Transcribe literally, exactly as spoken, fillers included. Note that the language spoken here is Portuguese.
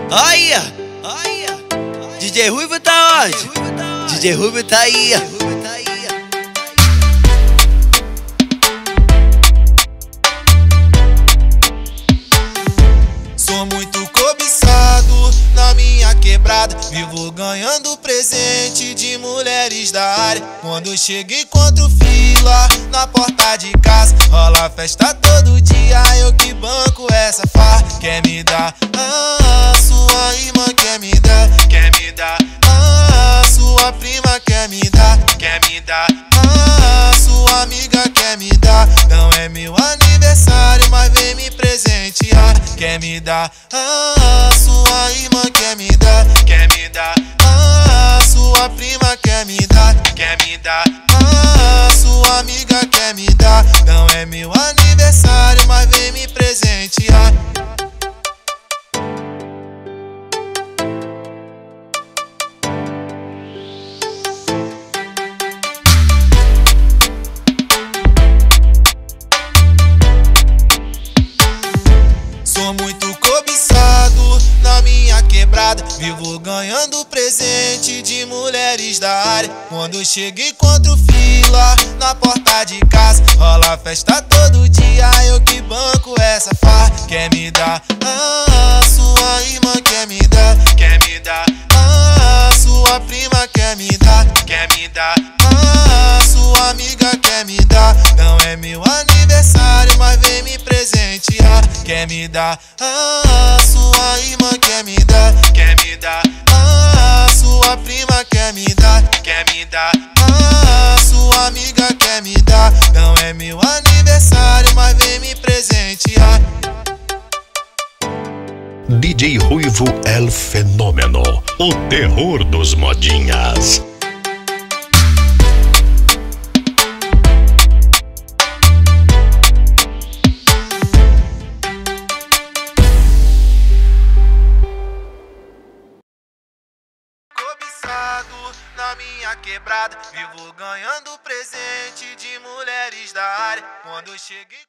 Aí, aí, D J Ruivo tá onde? D J Ruivo tá aí. Sou muito cobiçado na minha quebrada, vivo ganhando presente de mulheres da área. Quando chego encontro fila na porta de casa, rola festa todo dia, eu que banco essa farra. Quer me dar, ah, sua irmã quer me dar, quer me dar, ah, sua prima quer me dar, quer me dar, ah, sua amiga quer me dar. Não é meu aniversário, mas vem me presentear. Quer me dar, ah, sua irmã quer me dar, quer me dar, ah, sua prima quer me dar, quer me dar, ah, sua amiga quer me dar. Não é meu aniversário, mas vem me presentear. Sou muito cobiçado na minha quebrada, vivo ganhando presente de mulheres da área. Quando chego encontro fila na porta de casa, rola festa todo dia, eu que banco essa farra. Quer me dar, ah, sua irmã quer me dar, quer me dar, ah, sua prima quer me dar, quer me dar, ah, sua amiga quer me dar. Não é meu aniversário, mas vem me presentear. Quer me dar, ah, sua irmã quer me dar, quer me dar, ah, sua prima quer me dar, quer me dar, ah, sua amiga quer me dar. Não é meu aniversário, mas vem me presentear. D J Ruivo El Fenômeno, o terror dos modinhas. Na minha quebrada, vivo ganhando presente de mulheres da área. Quando cheguei